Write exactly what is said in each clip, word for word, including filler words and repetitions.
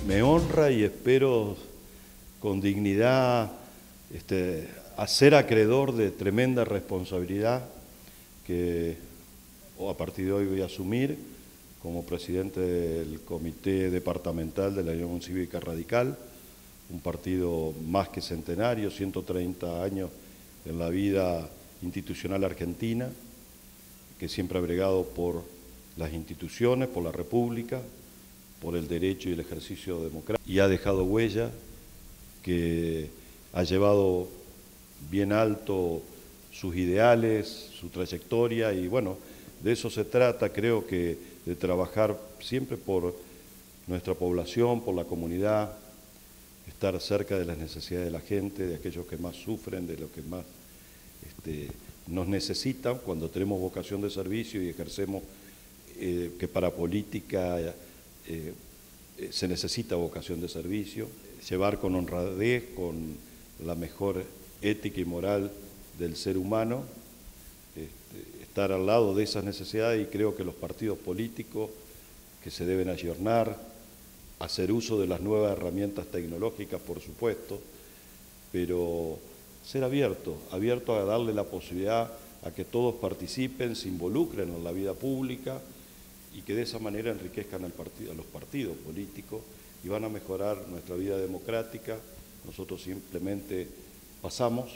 Me honra y espero con dignidad este, a ser acreedor de tremenda responsabilidad que a partir de hoy voy a asumir como presidente del Comité Departamental de la Unión Cívica Radical, un partido más que centenario, ciento treinta años en la vida institucional argentina, que siempre ha bregado por las instituciones, por la República, por el derecho y el ejercicio democrático, y ha dejado huella, que ha llevado bien alto sus ideales, su trayectoria, y bueno, de eso se trata, creo que de trabajar siempre por nuestra población, por la comunidad, estar cerca de las necesidades de la gente, de aquellos que más sufren, de los que más este, nos necesitan cuando tenemos vocación de servicio y ejercemos eh, que para política eh, se necesita vocación de servicio, llevar con honradez, con la mejor ética y moral del ser humano, este, estar al lado de esas necesidades, y creo que los partidos políticos que se deben ayornar, hacer uso de las nuevas herramientas tecnológicas, por supuesto, pero ser abierto, abierto a darle la posibilidad a que todos participen, se involucren en la vida pública y que de esa manera enriquezcan al partido, a los partidos políticos y van a mejorar nuestra vida democrática. Nosotros simplemente pasamos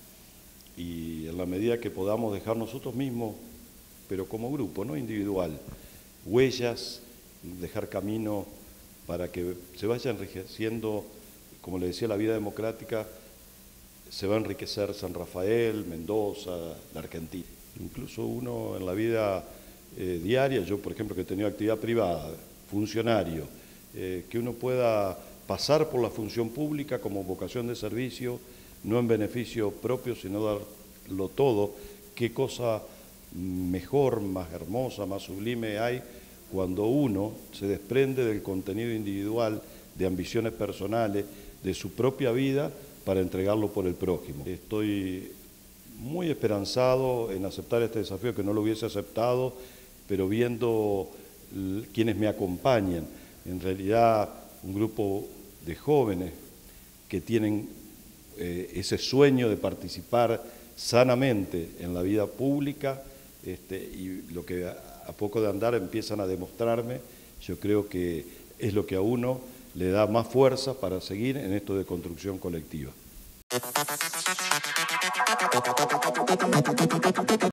y en la medida que podamos dejar nosotros mismos, pero como grupo, no individual, huellas, dejar camino para que se vaya enriqueciendo, como le decía, la vida democrática, se va a enriquecer San Rafael, Mendoza, la Argentina. Incluso uno en la vida eh, diaria, yo por ejemplo que he tenido actividad privada, funcionario, eh, que uno pueda pasar por la función pública como vocación de servicio, no en beneficio propio, sino darlo todo. Qué cosa mejor, más hermosa, más sublime hay cuando uno se desprende del contenido individual, de ambiciones personales, de su propia vida, para entregarlo por el prójimo. Estoy muy esperanzado en aceptar este desafío, que no lo hubiese aceptado, pero viendo quienes me acompañan, en realidad un grupo de jóvenes que tienen eh, ese sueño de participar sanamente en la vida pública, este, y lo que a, a poco de andar empiezan a demostrarme, yo creo que es lo que a uno le da más fuerza para seguir en esto de construcción colectiva.